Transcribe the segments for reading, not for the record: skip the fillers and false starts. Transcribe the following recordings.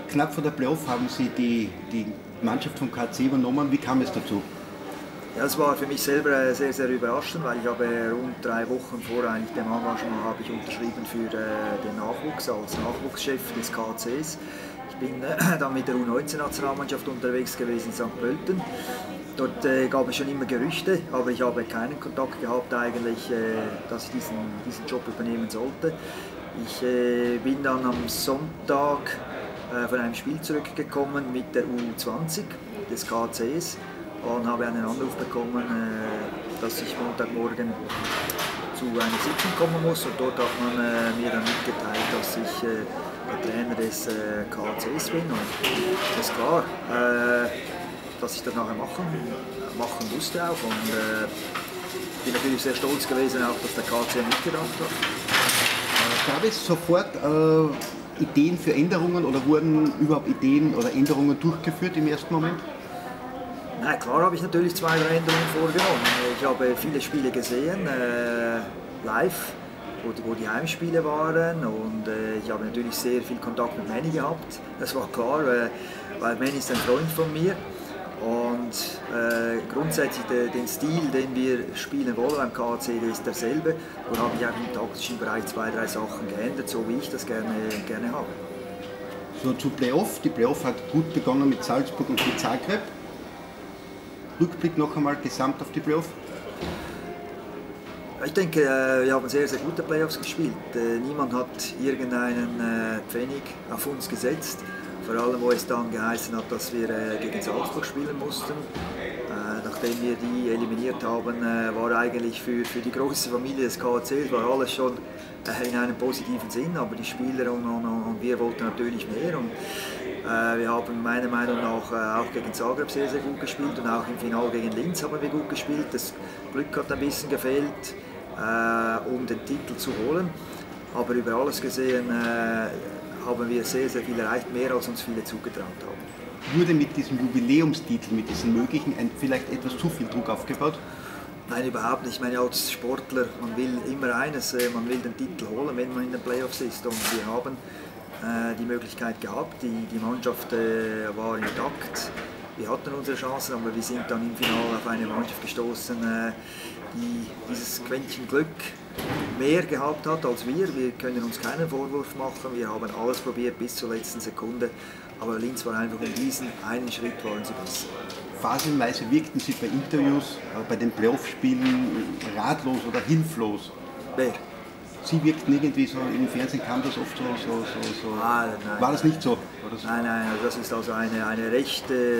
knapp vor der Playoff haben Sie die Mannschaft vom KC übernommen. Wie kam es dazu? Ja, es war für mich selber sehr, sehr überraschend, weil ich habe rund 3 Wochen vor eigentlich dem Engagement habe ich unterschrieben für den Nachwuchs als Nachwuchschef des KCs. Ich bin dann mit der U19-Nationalmannschaft unterwegs gewesen in St. Pölten. Dort gab es schon immer Gerüchte, aber ich habe keinen Kontakt gehabt eigentlich, dass ich diesen Job übernehmen sollte. Ich bin dann am Sonntag von einem Spiel zurückgekommen mit der U20 des KCs und habe einen Anruf bekommen, dass ich Montagmorgen zu einer Sitzung kommen muss, und dort hat man mir dann mitgeteilt, dass ich der Trainer des KCs bin, und es ist klar, dass ich das nachher machen musste auch, und bin natürlich sehr stolz gewesen, auch, dass der KC mitgedacht hat. Gab es sofort Ideen für Änderungen oder wurden überhaupt Ideen oder Änderungen durchgeführt im ersten Moment? Na klar habe ich natürlich 2, 3 Änderungen vorgenommen. Ich habe viele Spiele gesehen, live, wo die Heimspiele waren, und ich habe natürlich sehr viel Kontakt mit Manny gehabt. Das war klar, weil Manny ist ein Freund von mir. Und grundsätzlich den Stil, den wir spielen wollen beim KC, der ist derselbe. Und habe ich auch im taktischen Bereich 2, 3 Sachen geändert, so wie ich das gerne habe. So zu Playoff. Die Playoff hat gut begonnen mit Salzburg und mit Zagreb. Rückblick noch einmal gesamt auf die Playoff. Ich denke, wir haben sehr, sehr gute Playoffs gespielt. Niemand hat irgendeinen Pfennig auf uns gesetzt. Vor allem, wo es dann geheißen hat, dass wir gegen Salzburg spielen mussten. Nachdem wir die eliminiert haben, war eigentlich für die große Familie des KC war alles schon in einem positiven Sinn, aber die Spieler und wir wollten natürlich mehr. Und wir haben meiner Meinung nach auch gegen Zagreb sehr, sehr gut gespielt, und auch im Finale gegen Linz haben wir gut gespielt. Das Glück hat ein bisschen gefehlt, um den Titel zu holen, aber über alles gesehen haben wir sehr, sehr viel erreicht, mehr als uns viele zugetraut haben. Wurde mit diesem Jubiläumstitel, mit diesen möglichen, vielleicht etwas zu viel Druck aufgebaut? Nein, überhaupt nicht. Ich meine, als Sportler, man will immer eines, man will den Titel holen, wenn man in den Playoffs ist. Und wir haben die Möglichkeit gehabt, die Mannschaft war intakt. Wir hatten unsere Chancen, aber wir sind dann im Finale auf eine Mannschaft gestoßen, die dieses Quäntchen Glück mehr gehabt hat als wir. Wir können uns keinen Vorwurf machen, wir haben alles probiert bis zur letzten Sekunde, aber Linz war einfach um diesen einen Schritt waren sie besser. Phasenweise wirkten Sie bei Interviews, bei den Playoff-Spielen ratlos oder hilflos. Wer? Sie wirkten irgendwie so, im Fernsehen kam das oft so. Nein, war das nicht so? Oder so? Nein, das ist also eine recht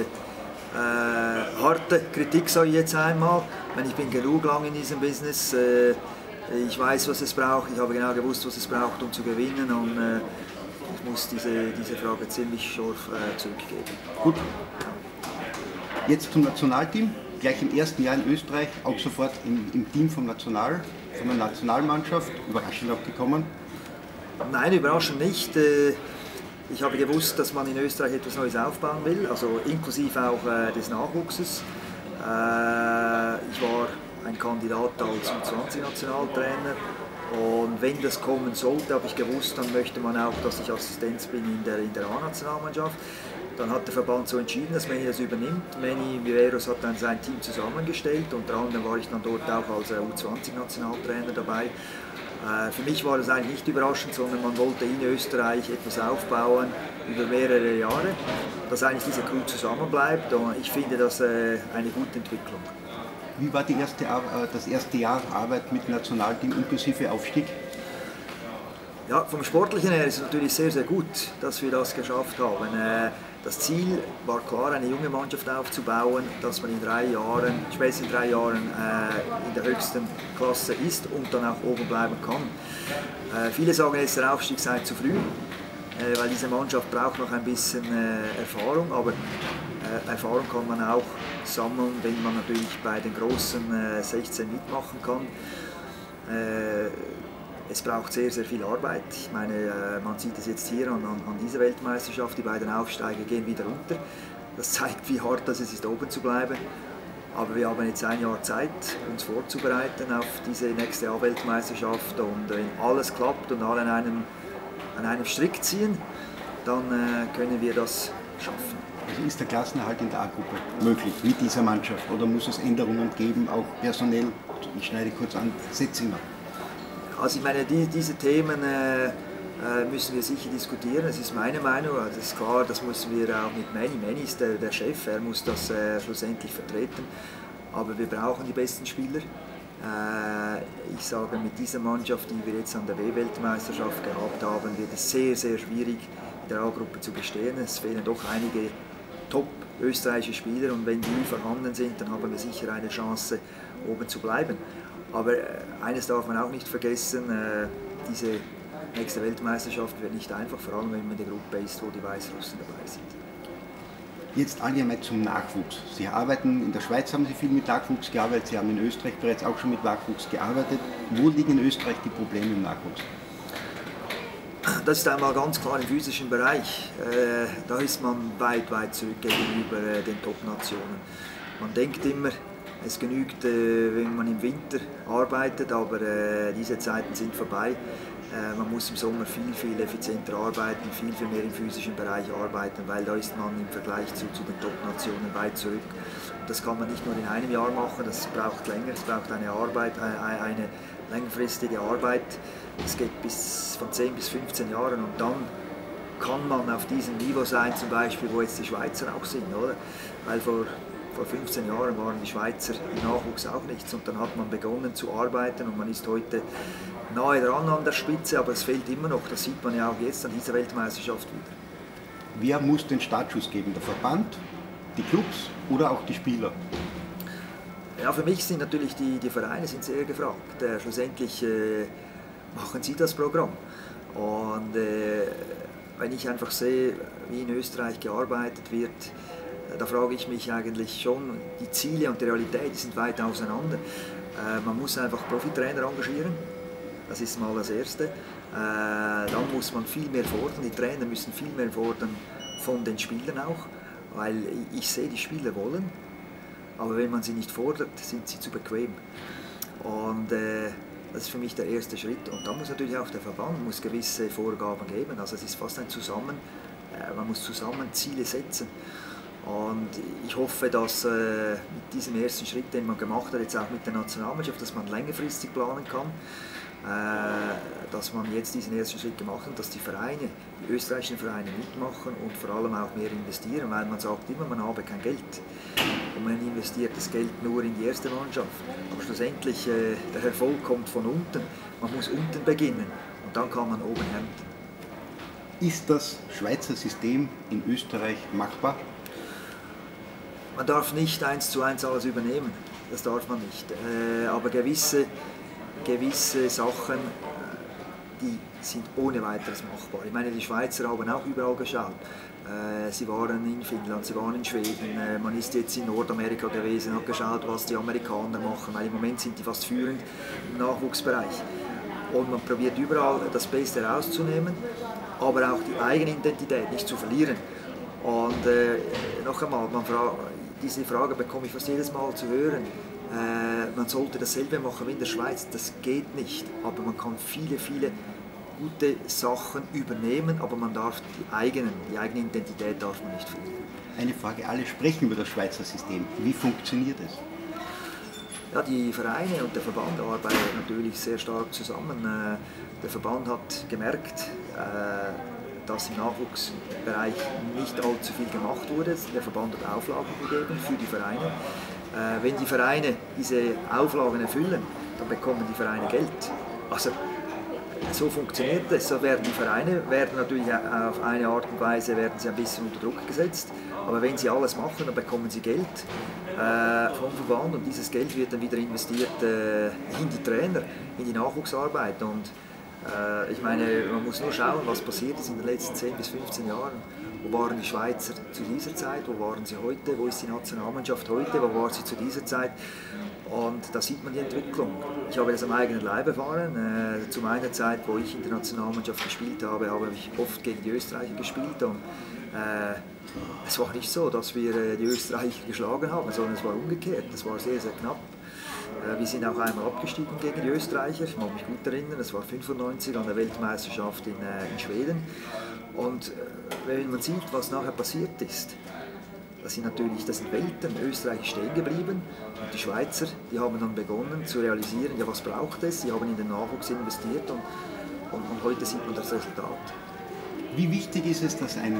harte Kritik, sage ich jetzt einmal. Ich bin genug lang in diesem Business. Ich weiß, was es braucht. Ich habe genau gewusst, was es braucht, um zu gewinnen. Und ich muss diese Frage ziemlich scharf zurückgeben. Gut. Jetzt zum Nationalteam. Gleich im ersten Jahr in Österreich, auch sofort im Team von der Nationalmannschaft. Überraschend auch gekommen? Nein, überraschend nicht. Ich habe gewusst, dass man in Österreich etwas Neues aufbauen will, also inklusive auch des Nachwuchses. Ich war ein Kandidat als U20-Nationaltrainer, und wenn das kommen sollte, habe ich gewusst, dann möchte man auch, dass ich Assistenz bin in der A-Nationalmannschaft. Dann hat der Verband so entschieden, dass Manny das übernimmt. Manny Viveros hat dann sein Team zusammengestellt, unter anderem war ich dann dort auch als U20-Nationaltrainer dabei. Für mich war das eigentlich nicht überraschend, sondern man wollte in Österreich etwas aufbauen über mehrere Jahre, dass eigentlich diese Crew zusammenbleibt, und ich finde das eine gute Entwicklung. Wie war das erste Jahr Arbeit mit dem Nationalteam inklusive Aufstieg? Ja, vom Sportlichen her ist es natürlich sehr, sehr gut, dass wir das geschafft haben. Das Ziel war klar, eine junge Mannschaft aufzubauen, dass man in 3 Jahren, spätestens in 3 Jahren in der höchsten Klasse ist und dann auch oben bleiben kann. Viele sagen jetzt, der Aufstieg sei zu früh, weil diese Mannschaft braucht noch ein bisschen Erfahrung, aber Erfahrung kann man auch sammeln, wenn man natürlich bei den großen 16 mitmachen kann. Es braucht sehr, sehr viel Arbeit. Ich meine, man sieht es jetzt hier an dieser Weltmeisterschaft, die beiden Aufsteiger gehen wieder runter. Das zeigt, wie hart es ist, oben zu bleiben. Aber wir haben jetzt ein Jahr Zeit, uns vorzubereiten auf diese nächste A-Weltmeisterschaft. Und wenn alles klappt und alle an einem Strick ziehen, dann können wir das schaffen. Also ist der Klassenerhalt in der A-Gruppe möglich mit dieser Mannschaft oder muss es Änderungen geben, auch personell? Ich schneide kurz an, Setzinger. Also ich meine, diese Themen müssen wir sicher diskutieren, das ist meine Meinung, das ist klar, das müssen wir auch mit Manny. Manny ist der Chef, er muss das schlussendlich vertreten, aber wir brauchen die besten Spieler. Ich sage, mit dieser Mannschaft, die wir jetzt an der W-Weltmeisterschaft gehabt haben, wird es sehr, sehr schwierig, in der A-Gruppe zu bestehen. Es fehlen doch einige top-österreichische Spieler und wenn die vorhanden sind, dann haben wir sicher eine Chance, oben zu bleiben. Aber eines darf man auch nicht vergessen, diese nächste Weltmeisterschaft wird nicht einfach, vor allem wenn man in der Gruppe ist, wo die Weißrussen dabei sind. Jetzt allgemein zum Nachwuchs. Sie arbeiten, in der Schweiz haben Sie viel mit Nachwuchs gearbeitet, Sie haben in Österreich bereits auch schon mit Nachwuchs gearbeitet. Wo liegen in Österreich die Probleme im Nachwuchs? Das ist einmal ganz klar im physischen Bereich. Da ist man weit, weit zurück gegenüber den Top-Nationen. Man denkt immer, es genügt, wenn man im Winter arbeitet, aber diese Zeiten sind vorbei. Man muss im Sommer viel, viel effizienter arbeiten, viel, viel mehr im physischen Bereich arbeiten, weil da ist man im Vergleich zu den Top-Nationen weit zurück. Und das kann man nicht nur in einem Jahr machen, das braucht länger, es braucht eine längerfristige Arbeit. Es geht von 10 bis 15 Jahren und dann kann man auf diesem Niveau sein, zum Beispiel, wo jetzt die Schweizer auch sind, oder? Weil vor 15 Jahren waren die Schweizer im Nachwuchs auch nichts und dann hat man begonnen zu arbeiten und man ist heute nahe dran an der Spitze, aber es fehlt immer noch, das sieht man ja auch jetzt an dieser Weltmeisterschaft wieder. Wer muss den Startschuss geben? Der Verband, die Clubs oder auch die Spieler? Ja, für mich sind natürlich die Vereine sind sehr gefragt. Schlussendlich machen sie das Programm. Und wenn ich einfach sehe, wie in Österreich gearbeitet wird, da frage ich mich eigentlich schon, die Ziele und die Realität die sind weit auseinander. Man muss einfach Profitrainer engagieren, das ist mal das Erste. Dann muss man viel mehr fordern, die Trainer müssen viel mehr fordern von den Spielern auch, weil ich sehe, die Spieler wollen, aber wenn man sie nicht fordert, sind sie zu bequem. Und das ist für mich der erste Schritt. Und da muss natürlich auch der Verband muss gewisse Vorgaben geben. Also es ist fast ein man muss zusammen Ziele setzen. Und ich hoffe, dass mit diesem ersten Schritt, den man gemacht hat, jetzt auch mit der Nationalmannschaft, dass man längerfristig planen kann, dass man jetzt diesen ersten Schritt gemacht hat, dass die Vereine, die österreichischen Vereine mitmachen und vor allem auch mehr investieren, weil man sagt immer, man habe kein Geld und man investiert das Geld nur in die erste Mannschaft. Aber schlussendlich, der Erfolg kommt von unten, man muss unten beginnen und dann kann man oben ernten. Ist das Schweizer System in Österreich machbar? Man darf nicht 1:1 alles übernehmen, das darf man nicht. Aber gewisse Sachen, die sind ohne weiteres machbar. Ich meine, die Schweizer haben auch überall geschaut. Sie waren in Finnland, sie waren in Schweden, man ist jetzt in Nordamerika gewesen, hat geschaut, was die Amerikaner machen, weil im Moment sind die fast führend im Nachwuchsbereich. Und man probiert überall das Beste herauszunehmen, aber auch die eigene Identität nicht zu verlieren. Und noch einmal, diese Frage bekomme ich fast jedes Mal zu hören. Man sollte dasselbe machen wie in der Schweiz. Das geht nicht, aber man kann viele, viele gute Sachen übernehmen, aber man darf die eigene Identität darf man nicht verlieren. Eine Frage, alle sprechen über das Schweizer System. Wie funktioniert es? Ja, die Vereine und der Verband arbeiten natürlich sehr stark zusammen. Der Verband hat gemerkt, dass im Nachwuchsbereich nicht allzu viel gemacht wurde. Der Verband hat Auflagen gegeben für die Vereine. Wenn die Vereine diese Auflagen erfüllen, dann bekommen die Vereine Geld. Also, so funktioniert es. So werden die Vereine natürlich auf eine Art und Weise werden sie ein bisschen unter Druck gesetzt. Aber wenn sie alles machen, dann bekommen sie Geld vom Verband und dieses Geld wird dann wieder investiert in die Trainer, in die Nachwuchsarbeit. Und ich meine, man muss nur schauen, was passiert ist in den letzten 10 bis 15 Jahren. Wo waren die Schweizer zu dieser Zeit? Wo waren sie heute? Wo ist die Nationalmannschaft heute? Wo war sie zu dieser Zeit? Und da sieht man die Entwicklung. Ich habe das am eigenen Leib erfahren. Zu meiner Zeit, wo ich in der Nationalmannschaft gespielt habe, habe ich oft gegen die Österreicher gespielt. Und es war nicht so, dass wir die Österreicher geschlagen haben, sondern es war umgekehrt. Es war sehr, sehr knapp. Wir sind auch einmal abgestiegen gegen die Österreicher, ich mag mich gut erinnern, das war 1995 an der Weltmeisterschaft in Schweden. Und wenn man sieht, was nachher passiert ist, das sind Welten. Österreich ist stehen geblieben und die Schweizer, die haben dann begonnen zu realisieren, ja, was braucht es, sie haben in den Nachwuchs investiert und heute sieht man das Resultat. Wie wichtig ist es, dass ein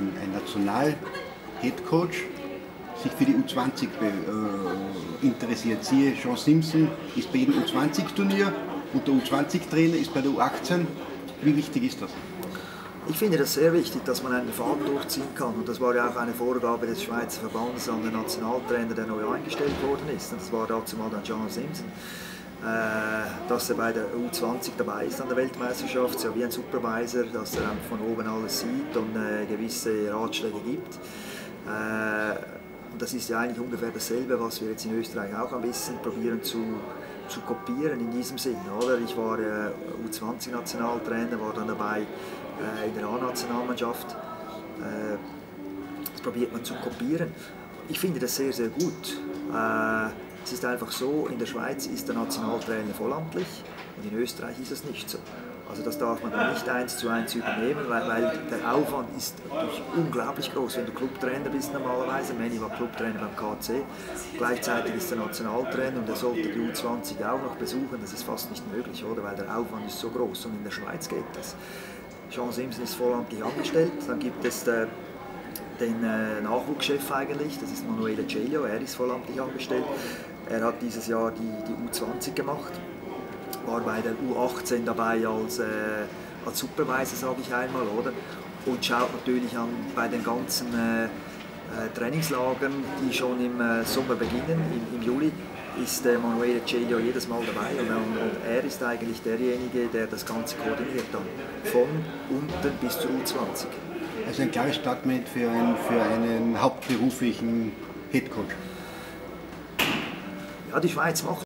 National-Headcoach sich für die U20 interessiert? Siehe, Sean Simpson ist bei jedem U20-Turnier und der U20-Trainer ist bei der U18. Wie wichtig ist das? Ich finde das sehr wichtig, dass man einen Faden durchziehen kann. Und das war ja auch eine Vorgabe des Schweizer Verbandes an den Nationaltrainer, der neu eingestellt worden ist. Und das war dazu mal dann Sean Simpson. Dass er bei der U20 dabei ist an der Weltmeisterschaft, so wie ein Supervisor, dass er von oben alles sieht und gewisse Ratschläge gibt. Und das ist ja eigentlich ungefähr dasselbe, was wir jetzt in Österreich auch ein bisschen probieren zu kopieren in diesem Sinn. Oder? Ich war U20-Nationaltrainer, war dann dabei in der A-Nationalmannschaft. Das probiert man zu kopieren. Ich finde das sehr, sehr gut. Es ist einfach so, in der Schweiz ist der Nationaltrainer vollamtlich und in Österreich ist es nicht so. Also das darf man dann nicht 1:1 übernehmen, weil der Aufwand ist natürlich unglaublich groß. Wenn du Clubtrainer bist normalerweise, Manny war Clubtrainer beim KC, gleichzeitig ist der Nationaltrainer und er sollte die U20 auch noch besuchen, das ist fast nicht möglich, oder? Weil der Aufwand ist so groß und in der Schweiz geht das. Sean Simpson ist vollamtlich angestellt, dann gibt es den Nachwuchschef eigentlich, das ist Manuele Celio, er ist vollamtlich angestellt. Er hat dieses Jahr die U20 gemacht, war bei der U18 dabei als Supervisor, sage ich einmal, oder? Und schaut natürlich bei den ganzen Trainingslagern, die schon im Sommer beginnen, im Juli, ist Manuele Celio jedes Mal dabei und er ist eigentlich derjenige, der das Ganze koordiniert dann, von unten bis zur U20. Also ein klares Statement für einen hauptberuflichen Headcoach. Ja, die Schweiz macht